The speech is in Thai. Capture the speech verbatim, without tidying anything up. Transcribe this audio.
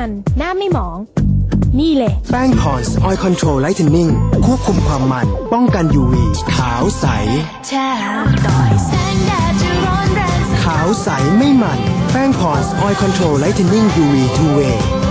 มันหน้าไม่หมองนี่เลยแป้งพอนส์ออยล์คอนโทรลไลท์เทนนิ่งควบคุมความมันป้องกัน ยู วี ขาวใสขาวใสไม่มันแป้งพอนส์ออยล์คอนโทรลไลท์เทนนิ่ง ยู วี ทู เวย์